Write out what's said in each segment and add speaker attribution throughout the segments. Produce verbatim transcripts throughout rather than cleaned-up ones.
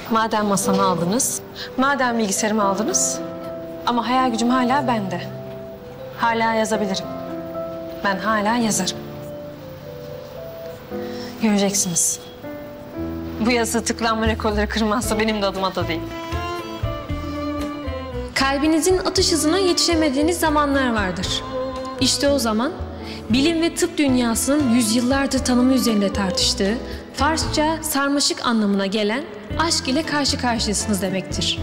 Speaker 1: Madem masamı aldınız, madem bilgisayarımı aldınız... ama hayal gücüm hala bende. Hala yazabilirim. Ben hala yazarım. Göreceksiniz. Bu yazı tıklanma rekorları kırmazsa benim de adıma da değil. Kalbinizin atış hızına yetişemediğiniz zamanlar vardır. İşte o zaman bilim ve tıp dünyasının yüzyıllardır tanımı üzerinde tartıştığı Farsça sarmaşık anlamına gelen aşk ile karşı karşıyasınız demektir.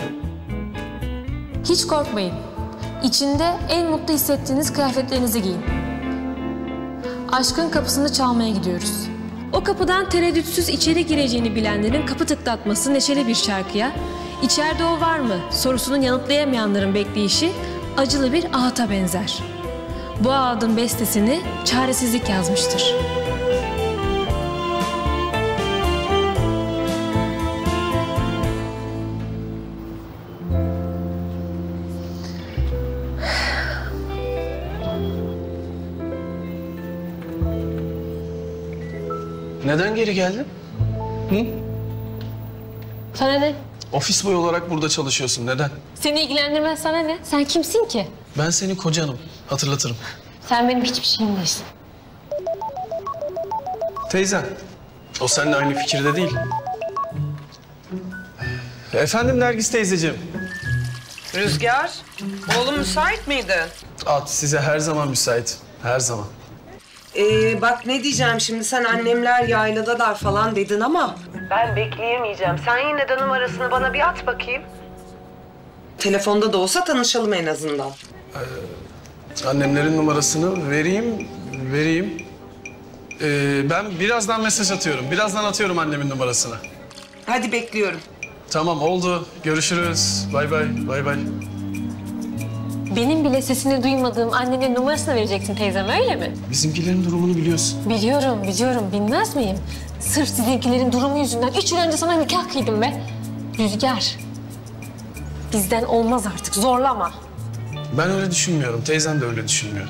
Speaker 1: Hiç korkmayın. İçinde en mutlu hissettiğiniz kıyafetlerinizi giyin. Aşkın kapısını çalmaya gidiyoruz. O kapıdan tereddütsüz içeri gireceğini bilenlerin kapı tıklatması neşeli bir şarkıya, "İçeride o var mı?" sorusunun yanıtlayamayanların bekleyişi acılı bir ahata benzer. Bu ağıtın bestesini çaresizlik yazmıştır.
Speaker 2: Neden geri geldin? Hı?
Speaker 1: Sana ne?
Speaker 2: Ofis boyu olarak burada çalışıyorsun. Neden?
Speaker 1: Seni ilgilendirmez, sana ne? Sen kimsin ki?
Speaker 2: Ben senin kocanım. Hatırlatırım.
Speaker 1: Sen benim hiçbir şeyim değilsin.
Speaker 2: Teyzen. O seninle aynı fikirde değil. Efendim Nergis teyzeciğim.
Speaker 3: Rüzgar, oğlum müsait miydi?
Speaker 2: At size her zaman müsait. Her zaman.
Speaker 3: Ee, bak ne diyeceğim şimdi, sen annemler yayladalar falan dedin ama... Ben bekleyemeyeceğim. Sen yine de numarasını bana bir at bakayım. Telefonda da olsa tanışalım en azından.
Speaker 2: Ee, annemlerin numarasını vereyim, vereyim. Ee, ben birazdan mesaj atıyorum. Birazdan atıyorum annemin numarasını.
Speaker 3: Hadi bekliyorum.
Speaker 2: Tamam oldu. Görüşürüz. Bay bay, bay bay.
Speaker 1: Benim bile sesini duymadığım annenin numarasını vereceksin teyzem, öyle mi?
Speaker 2: Bizimkilerin durumunu biliyorsun.
Speaker 1: Biliyorum, biliyorum. Bilmez miyim? Sırf sizinkilerin durumu yüzünden üç yıl önce sana nikah kıydım be. Rüzgar, bizden olmaz artık. Zorlama.
Speaker 2: Ben öyle düşünmüyorum. Teyzem de öyle düşünmüyor.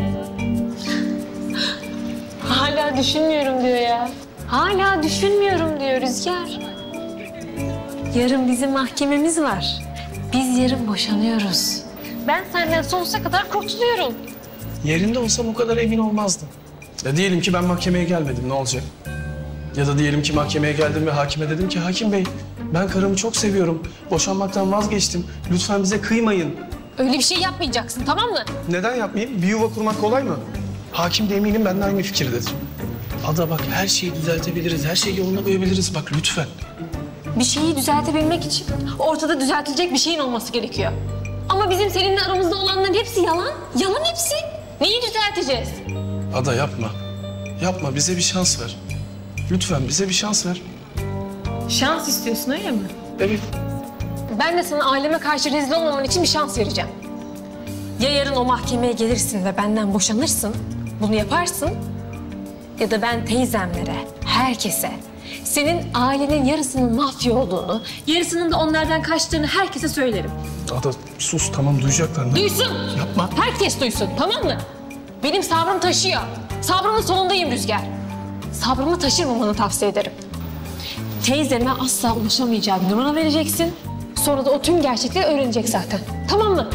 Speaker 1: Hala düşünmüyorum diyor ya. Hala düşünmüyorum diyor Rüzgar. Yarın bizim mahkememiz var. Biz yarın boşanıyoruz. Ben senden sonsuza kadar kurtuluyorum.
Speaker 2: Yerinde olsam o kadar emin olmazdım. Ya diyelim ki ben mahkemeye gelmedim, ne olacak? Ya da diyelim ki mahkemeye geldim ve hakime dedim ki hakim bey, ben karımı çok seviyorum. Boşanmaktan vazgeçtim. Lütfen bize kıymayın.
Speaker 1: Öyle bir şey yapmayacaksın, tamam mı?
Speaker 2: Neden yapmayayım? Bir yuva kurmak kolay mı? Hakim de eminim benden aynı fikirdedir. Ada bak, her şeyi düzeltebiliriz, her şeyi yoluna koyabiliriz. Bak lütfen.
Speaker 1: Bir şeyi düzeltebilmek için ortada düzeltilecek bir şeyin olması gerekiyor. Ama bizim seninle aramızda olanların hepsi yalan. Yalan hepsi. Neyi düzelteceğiz?
Speaker 2: Ada yapma. Yapma, bize bir şans ver. Lütfen bize bir şans ver.
Speaker 1: Şans istiyorsun, öyle mi?
Speaker 2: Evet.
Speaker 1: Ben de sana aileme karşı rezil olmaman için bir şans vereceğim. Ya yarın o mahkemeye gelirsin ve benden boşanırsın, bunu yaparsın. Ya da ben teyzemlere, herkese, senin ailenin yarısının mafya olduğunu, yarısının da onlardan kaçtığını herkese söylerim.
Speaker 2: Ada sus, tamam, duyacaklar. Ne?
Speaker 1: Duysun.
Speaker 2: Yapma.
Speaker 1: Herkes duysun, tamam mı? Benim sabrım taşıyor. Sabrımın sonundayım Rüzgar. Sabrımı taşırmamanı tavsiye ederim. Teyzeme asla ulaşamayacağı bir numara vereceksin. Sonra da o tüm gerçekleri öğrenecek zaten. Tamam mı?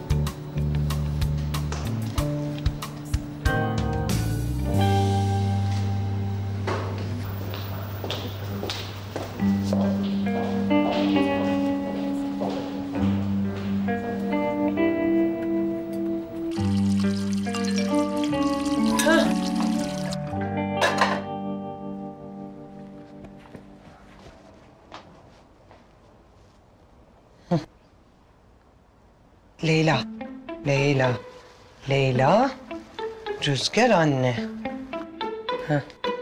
Speaker 3: Leyla, Leyla, Leyla, Rüzgar anne. Heh.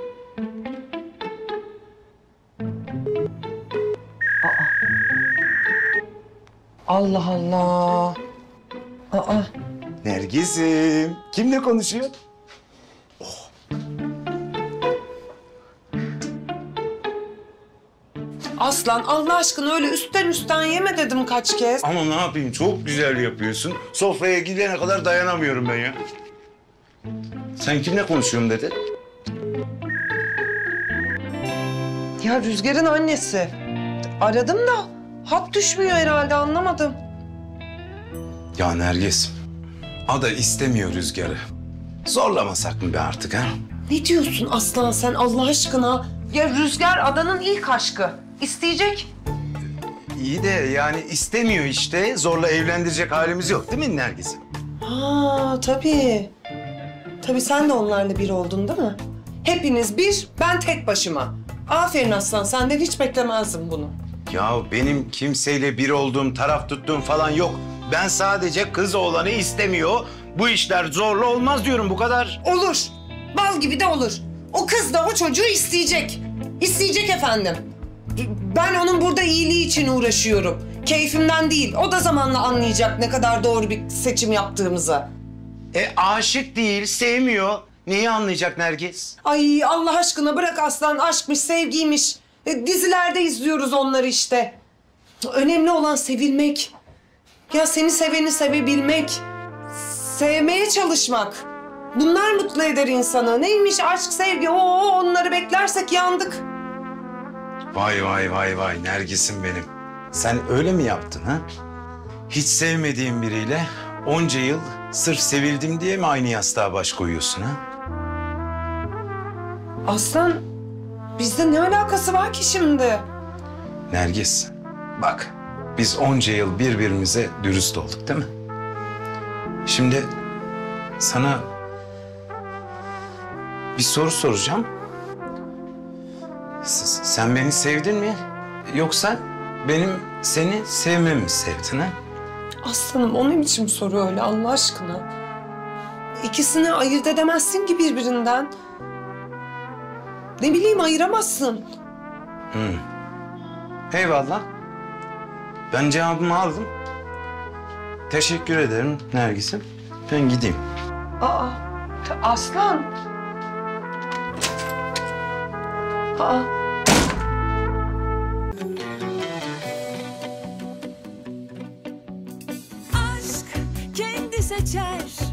Speaker 3: Aa. Allah Allah. Aa.
Speaker 4: Nergis'im. Kimle konuşuyor?
Speaker 3: Aslan, Allah aşkına öyle üstten üstten yeme dedim kaç kez.
Speaker 4: Ama ne yapayım, çok güzel yapıyorsun. Sofraya gidene kadar dayanamıyorum ben ya. Sen kimle konuşuyorsun dedi?
Speaker 3: Ya Rüzgar'ın annesi. aradım da hat düşmüyor herhalde, anlamadım.
Speaker 5: Ya Nergis, Ada istemiyor Rüzgar'ı. Zorlamasak mı be artık ha?
Speaker 3: Ne diyorsun Aslan sen Allah aşkına? Ya Rüzgar Adan'ın ilk aşkı. İsteyecek.
Speaker 5: İyi de yani istemiyor işte. Zorla evlendirecek halimiz yok değil mi Nergis'im?
Speaker 3: Ha tabii. Tabii sen de onlarla bir oldun değil mi? Hepiniz bir, ben tek başıma. Aferin Aslan, senden hiç beklemezdim bunu.
Speaker 5: Ya benim kimseyle bir olduğum, taraf tuttuğum falan yok. Ben sadece kız oğlanı istemiyor. Bu işler zorla olmaz diyorum, bu kadar.
Speaker 3: Olur. Bal gibi de olur. O kız da o çocuğu isteyecek. İsteyecek efendim. Ben onun burada iyiliği için uğraşıyorum. Keyfimden değil. O da zamanla anlayacak ne kadar doğru bir seçim yaptığımızı.
Speaker 5: E aşık değil, sevmiyor. Neyi anlayacak Nergis?
Speaker 3: Ay Allah aşkına bırak Aslan, aşkmış, sevgiymiş. E, dizilerde izliyoruz onları işte. Önemli olan sevilmek. Ya seni seveni sevebilmek. Sevmeye çalışmak. Bunlar mutlu eder insanı. Neymiş aşk, sevgi? Oo, onları beklersek yandık.
Speaker 5: Vay vay vay vay Nergis'im benim. Sen öyle mi yaptın ha? Hiç sevmediğin biriyle onca yıl sırf sevildim diye mi aynı yastığa baş koyuyorsun ha?
Speaker 3: Aslan, bizde ne alakası var ki şimdi?
Speaker 5: Nergis, bak biz onca yıl birbirimize dürüst olduk değil mi? Şimdi sana bir soru soracağım. S- sen beni sevdin mi? Yoksa benim seni sevmemi mi sevdin ha?
Speaker 3: Aslanım, o ne biçim soru öyle Allah aşkına? İkisini ayırt edemezsin ki birbirinden. Ne bileyim, ayıramazsın.
Speaker 5: Hı. Eyvallah. Ben cevabımı aldım. Teşekkür ederim Nergis'im. Ben gideyim.
Speaker 3: Aa, Aslan. Aa.
Speaker 6: Aşk kendi seçer